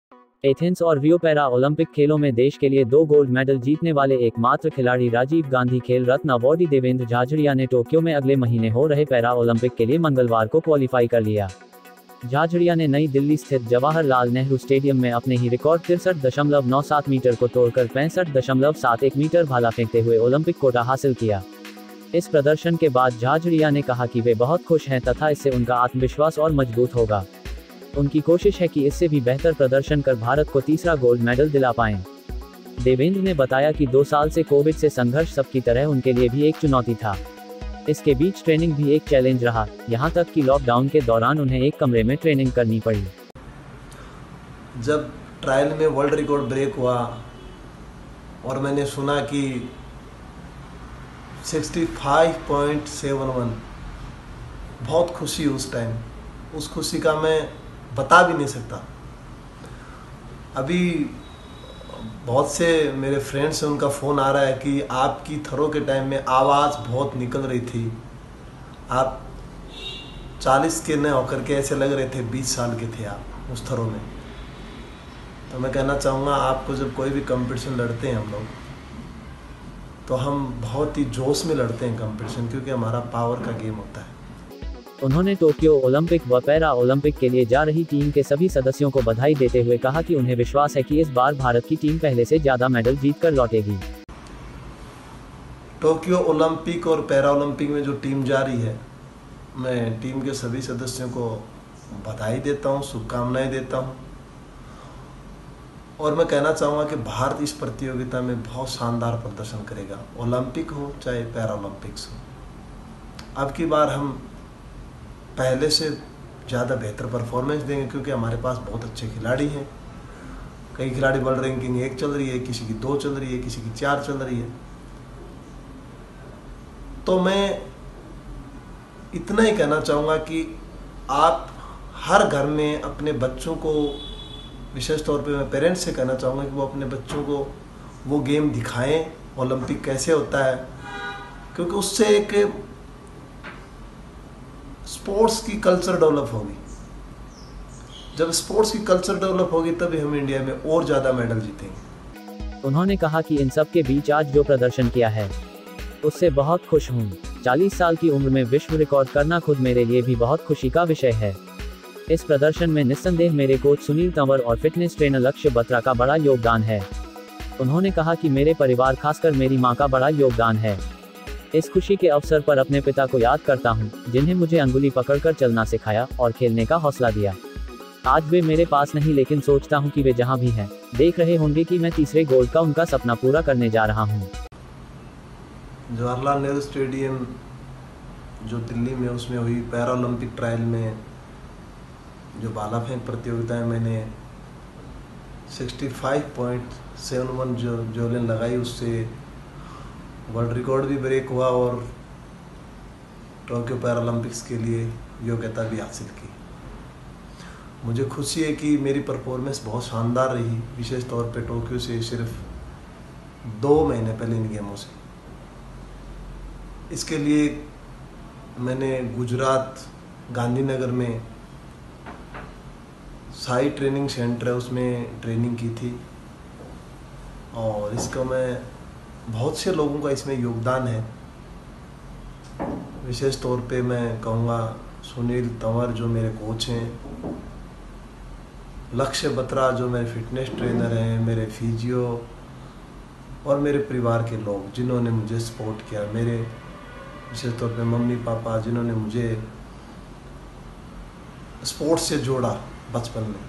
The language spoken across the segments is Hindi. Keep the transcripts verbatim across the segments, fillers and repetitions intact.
एथेंस और रियो पैरा ओलंपिक खेलों में देश के लिए दो गोल्ड मेडल जीतने वाले एकमात्र खिलाड़ी राजीव गांधी खेल रत्न अवॉर्डी देवेंद्र झाझड़िया ने टोक्यो में अगले महीने हो रहे पैरा ओलंपिक के लिए मंगलवार को क्वालिफाई कर लिया। झाझड़िया ने नई दिल्ली स्थित जवाहरलाल नेहरू स्टेडियम में अपने ही रिकॉर्ड तिरसठ दशमलव नौ सात मीटर को तोड़कर पैंसठ दशमलव सात एक मीटर भाला फेंकते हुए ओलंपिक कोटा हासिल किया। इस प्रदर्शन के बाद झाझड़िया ने कहा कि वे बहुत खुश हैं तथा इससे उनका आत्मविश्वास और मजबूत होगा। उनकी कोशिश है कि इससे भी बेहतर प्रदर्शन कर भारत को तीसरा गोल्ड मेडल दिला पाएं। देवेंद्र ने बताया कि दो साल से कोविड से संघर्ष सबकी तरह उनके लिए भी एक चुनौती था। इसके बीच ट्रेनिंग भी एक चैलेंज रहा, यहाँ तक कि लॉकडाउन के दौरान उन्हें एक कमरे में ट्रेनिंग करनी पड़ी। जब ट्रायल में वर्ल्ड रिकॉर्ड ब्रेक हुआ और मैंने सुना कि पैंसठ पॉइंट सात एक, बहुत खुशी उस टाइम, उस खुशी का मैं बता भी नहीं सकता। अभी बहुत से मेरे फ्रेंड्स हैं, उनका फ़ोन आ रहा है कि आपकी थ्रो के टाइम में आवाज़ बहुत निकल रही थी, आप चालीस के न होकर के ऐसे लग रहे थे बीस साल के थे आप उस थ्रो में। तो मैं कहना चाहूँगा, आपको जब कोई भी कंपटीशन लड़ते हैं हम लोग, तो हम बहुत ही जोश में लड़ते हैं कंपटीशन, क्योंकि हमारा पावर का गेम होता है। उन्होंने टोक्यो ओलंपिक व पैरा ओलंपिक के लिए जा रही टीम के सभी सदस्यों को बधाई देते हुए कहा कि उन्हें विश्वास है कि इस बार भारत की टीम पहले से ज्यादा मेडल जीतकर लौटेगी। टोक्यो ओलंपिक और पैरा ओलंपिक में जो टीम जा रही है, मैं टीम के सभी सदस्यों को बधाई देता हूं, शुभकामनाएं देता हूं, और मैं कहना चाहूँगा कि भारत इस प्रतियोगिता में बहुत शानदार प्रदर्शन करेगा, ओलंपिक हो चाहे पैरा ओलंपिक्स हो। अब की बार हम पहले से ज़्यादा बेहतर परफॉर्मेंस देंगे, क्योंकि हमारे पास बहुत अच्छे खिलाड़ी हैं। कई खिलाड़ी वर्ल्ड रैंकिंग एक चल रही है, किसी की दो चल रही है, किसी की चार चल रही है। तो मैं इतना ही कहना चाहूँगा कि आप हर घर में अपने बच्चों को, विशेष तौर पे मैं पेरेंट्स से कहना चाहूँगा कि वो अपने बच्चों को वो गेम दिखाएं, ओलंपिक कैसे होता है, क्योंकि उससे एक स्पोर्ट्स की कल्चर डेवलप होगी। जब स्पोर्ट्स की कल्चर डेवलप होगी तभी हम इंडिया में और ज़्यादा मेडल जीतेंगे। उन्होंने कहा कि इन सब के बीच आज जो प्रदर्शन किया है उससे बहुत खुश हूँ। चालीस साल की उम्र में विश्व रिकॉर्ड करना खुद मेरे लिए भी बहुत खुशी का विषय है। इस प्रदर्शन में निस्संदेह मेरे कोच सुनील तंवर और फिटनेस ट्रेनर लक्ष्य बत्रा का बड़ा योगदान है। उन्होंने कहा कि मेरे परिवार, खासकर मेरी मां का बड़ा योगदान है। इस खुशी के अवसर पर अपने पिता को याद करता हूं, जिन्हें मुझे अंगुली पकड़कर चलना सिखाया और खेलने का हौसला दिया। आज वे मेरे पास नहीं, लेकिन सोचता हूं कि वे जहां भी हैं, देख रहे होंगे कि मैं तीसरे गोल्ड का उनका सपना पूरा करने जा रहा हूं। जवाहरलाल नेहरू स्टेडियम जो दिल्ली में, उसमें हुई पैरा ओलंपिक ट्रायल में जो भाला फेंक प्रतियोगिता है, मैंने पैंसठ पॉइंट सात एक जो जोलन लगाई, उससे वर्ल्ड रिकॉर्ड भी ब्रेक हुआ और टोक्यो पैरा ओलंपिक्स के लिए योग्यता भी हासिल की। मुझे खुशी है कि मेरी परफॉर्मेंस बहुत शानदार रही, विशेष तौर पे टोक्यो से सिर्फ दो महीने पहले इन गेमों से। इसके लिए मैंने गुजरात गांधीनगर में साई ट्रेनिंग सेंटर है, उसमें ट्रेनिंग की थी, और इसका मैं बहुत से लोगों का इसमें योगदान है। विशेष तौर पे मैं कहूँगा सुनील तंवर जो मेरे कोच हैं, लक्ष्य बत्रा जो मेरे फिटनेस ट्रेनर हैं, मेरे फिजियो, और मेरे परिवार के लोग जिन्होंने मुझे सपोर्ट किया, मेरे विशेष तौर पे मम्मी पापा जिन्होंने मुझे स्पोर्ट्स से जोड़ा बचपन में।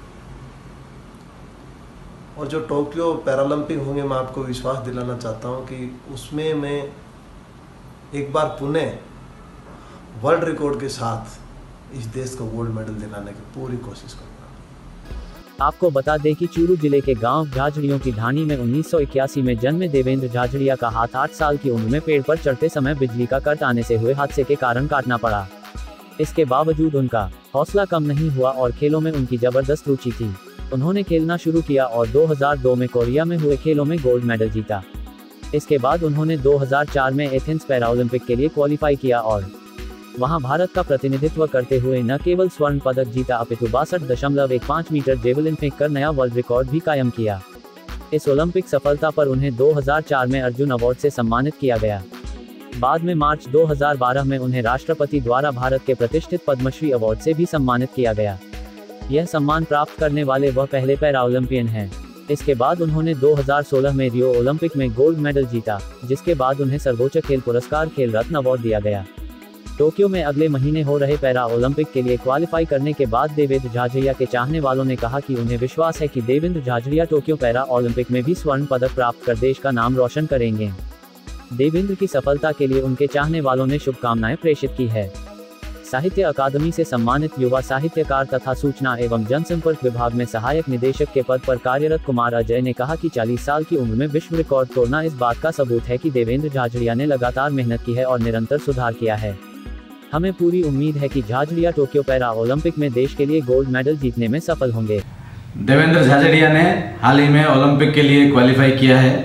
और जो टोक्यो पैरालंपिक होंगे, मैं आपको विश्वास दिलाना चाहता हूं कि उसमें मैं एक बार पुनः वर्ल्ड रिकॉर्ड के साथ इस देश को गोल्ड मेडल दिलाने की पूरी कोशिश करूंगा। आपको बता दें कि चूरू जिले के गांव झाझड़ियों की ढाणी में उन्नीस सौ इक्यासी में जन्मे देवेंद्र झाझड़िया का हाथ आठ साल की उम्र में पेड़ पर चढ़ते समय बिजली का कट आने से हुए हादसे के कारण काटना पड़ा। इसके बावजूद उनका हौसला कम नहीं हुआ और खेलों में उनकी जबरदस्त रुचि थी। उन्होंने खेलना शुरू किया और दो हज़ार दो में कोरिया में हुए खेलों में गोल्ड मेडल जीता। इसके बाद उन्होंने दो हज़ार चार में एथेंस पैरा ओलंपिक के लिए क्वालिफाई किया और वहां भारत का प्रतिनिधित्व करते हुए न केवल स्वर्ण पदक जीता अपितु बासठ दशमलव एक पाँच मीटर जेवलिन फेंक कर नया वर्ल्ड रिकॉर्ड भी कायम किया। इस ओलंपिक सफलता पर उन्हें दो हज़ार चार में अर्जुन अवार्ड से सम्मानित किया गया। बाद में मार्च दो हज़ार बारह में उन्हें राष्ट्रपति द्वारा भारत के प्रतिष्ठित पद्मश्री अवार्ड से भी सम्मानित किया गया। यह सम्मान प्राप्त करने वाले वह पहले पैरा ओलंपियन हैं। इसके बाद उन्होंने दो हज़ार सोलह में रियो ओलंपिक में गोल्ड मेडल जीता, जिसके बाद उन्हें सर्वोच्च खेल पुरस्कार खेल रत्न अवार्ड दिया गया। टोक्यो में अगले महीने हो रहे पैरा ओलंपिक के लिए क्वालिफाई करने के बाद देवेंद्र झाझड़िया के चाहने वालों ने कहा कि उन्हें विश्वास है कि Devendra Jhajharia Tokyo para Olympic में भी स्वर्ण पदक प्राप्त कर देश का नाम रोशन करेंगे। देवेंद्र की सफलता के लिए उनके चाहने वालों ने शुभकामनाएं प्रेषित की है। साहित्य अकादमी से सम्मानित युवा साहित्यकार तथा सूचना एवं जनसंपर्क विभाग में सहायक निदेशक के पद पर कार्यरत कुमार अजय ने कहा कि चालीस साल की उम्र में विश्व रिकॉर्ड तोड़ना इस बात का सबूत है कि देवेंद्र झाझड़िया ने लगातार मेहनत की है और निरंतर सुधार किया है। हमें पूरी उम्मीद है कि झाझड़िया टोक्यो पैरा ओलंपिक में देश के लिए गोल्ड मेडल जीतने में सफल होंगे। देवेंद्र झाझड़िया ने हाल ही में ओलंपिक के लिए क्वालिफाई किया है।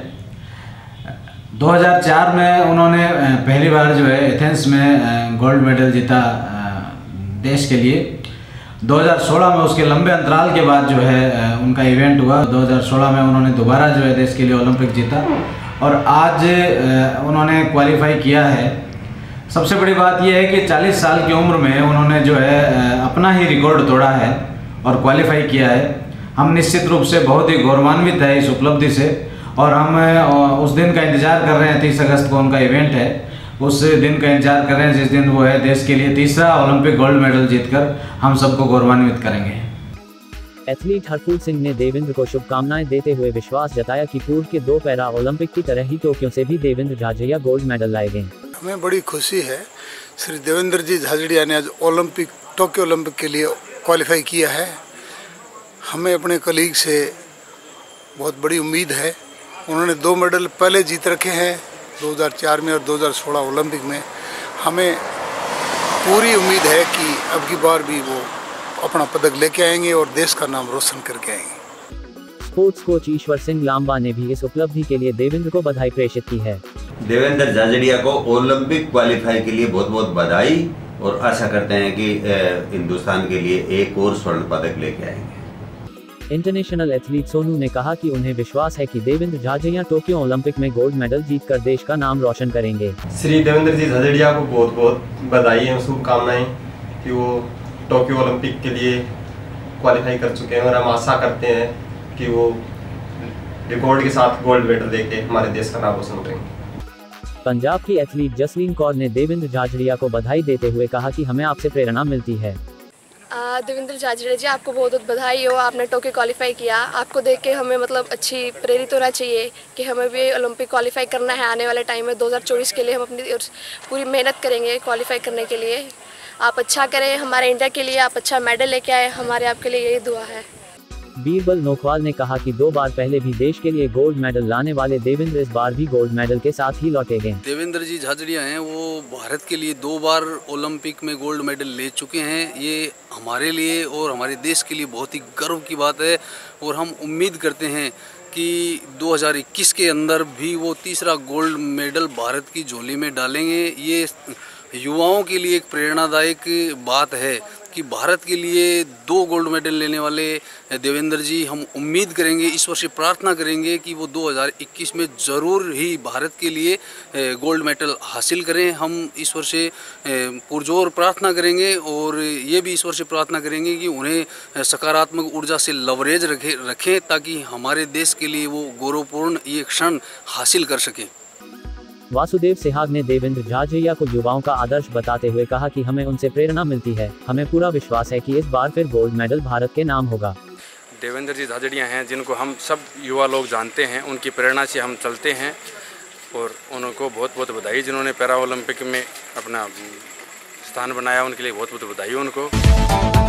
दो हज़ार चार में उन्होंने पहली बार जो है एथेंस में गोल्ड मेडल जीता देश के लिए। दो हज़ार सोलह में उसके लंबे अंतराल के बाद जो है उनका इवेंट हुआ। दो हज़ार सोलह में उन्होंने दोबारा जो है देश के लिए ओलंपिक जीता और आज उन्होंने क्वालिफाई किया है। सबसे बड़ी बात यह है कि चालीस साल की उम्र में उन्होंने जो है अपना ही रिकॉर्ड तोड़ा है और क्वालिफाई किया है। हम निश्चित रूप से बहुत ही गौरवान्वित है इस उपलब्धि से और हम उस दिन का इंतज़ार कर रहे हैं। तीस अगस्त को उनका इवेंट है, उस दिन का इंतजार कर रहे हैं जिस दिन वो है देश के लिए तीसरा ओलंपिक गोल्ड मेडल जीतकर हम सबको गौरवान्वित करेंगे। एथलीट हरफूल सिंह ने देवेंद्र को शुभकामनाएं देते हुए विश्वास जताया कि पूर्व के दो पैरा ओलंपिक की तरह ही टोक्यो से भी देवेंद्र झाझड़िया गोल्ड मेडल लाएंगे। हमें बड़ी खुशी है, श्री देवेंद्र जी झाझड़िया ने आज ओलंपिक टोक्यो ओलंपिक के लिए क्वालिफाई किया है। हमें अपने कलीग से बहुत बड़ी उम्मीद है। उन्होंने दो मेडल पहले जीत रखे हैं दो हज़ार चार में और दो हज़ार सोलह ओलंपिक में। हमें पूरी उम्मीद है कि अब की बार भी वो अपना पदक लेके आएंगे और देश का नाम रोशन करके आएंगे। स्पोर्ट्स कोच ईश्वर सिंह लांबा ने भी इस उपलब्धि के लिए देवेंद्र को बधाई प्रेषित की है। देवेंद्र झाझड़िया को ओलंपिक क्वालिफाई के लिए बहुत बहुत बधाई और आशा करते हैं कि हिंदुस्तान के लिए एक और स्वर्ण पदक लेके आएंगे। इंटरनेशनल एथलीट सोनू ने कहा कि उन्हें विश्वास है कि देवेंद्र झाझड़िया टोक्यो ओलंपिक में गोल्ड मेडल जीतकर देश का नाम रोशन करेंगे। श्री देवेंद्र जी झाझड़िया को बहुत बहुत बधाई एवं शुभकामनाएं कि वो टोक्यो ओलंपिक के लिए क्वालिफाई कर चुके हैं और हम आशा करते हैं कि वो रिकॉर्ड के साथ गोल्ड मेडल लेके हमारे देश का नाम रोशन करेंगे। पंजाब की एथलीट जसलीन कौर ने देवेंद्र झाझड़िया को बधाई देते हुए कहा कि हमें आपसे प्रेरणा मिलती है। देवेंद्र झाझड़िया जी, आपको बहुत बहुत बधाई हो, आपने टोक्यो क्वालिफाई किया। आपको देख के हमें मतलब अच्छी प्रेरित होना चाहिए कि हमें भी ओलंपिक क्वालिफाई करना है। आने वाले टाइम में दो हज़ार चौबीस के लिए हम अपनी पूरी मेहनत करेंगे क्वालिफाई करने के लिए। आप अच्छा करें हमारे इंडिया के लिए, आप अच्छा मेडल लेके आए, हमारे आपके लिए यही दुआ है। बीरबल नोखवाल ने कहा कि दो बार पहले भी देश के लिए गोल्ड मेडल लाने वाले देवेंद्र इस बार भी गोल्ड मेडल के साथ ही लौटेंगे। देवेंद्र जी झाझड़िया हैं, वो भारत के लिए दो बार ओलंपिक में गोल्ड मेडल ले चुके हैं। ये हमारे लिए और हमारे देश के लिए बहुत ही गर्व की बात है और हम उम्मीद करते हैं कि दो हज़ार इक्कीस के अंदर भी वो तीसरा गोल्ड मेडल भारत की झोली में डालेंगे। ये युवाओं के लिए एक प्रेरणादायक बात है कि भारत के लिए दो गोल्ड मेडल लेने वाले देवेंद्र जी, हम उम्मीद करेंगे, ईश्वर से प्रार्थना करेंगे कि वो दो हज़ार इक्कीस में ज़रूर ही भारत के लिए गोल्ड मेडल हासिल करें। हम ईश्वर से पुरजोर प्रार्थना करेंगे और ये भी ईश्वर से प्रार्थना करेंगे कि उन्हें सकारात्मक ऊर्जा से लवरेज रखे रखें ताकि हमारे देश के लिए वो गौरवपूर्ण ये क्षण हासिल कर सकें। वासुदेव सिहाग ने देवेंद्र झाझड़िया को युवाओं का आदर्श बताते हुए कहा कि हमें उनसे प्रेरणा मिलती है। हमें पूरा विश्वास है कि इस बार फिर गोल्ड मेडल भारत के नाम होगा। देवेंद्र जी झाझड़िया हैं जिनको हम सब युवा लोग जानते हैं, उनकी प्रेरणा से हम चलते हैं और उनको बहुत बहुत बधाई जिन्होंने पैरा ओलंपिक में अपना स्थान बनाया, उनके लिए बहुत बहुत बधाई उनको।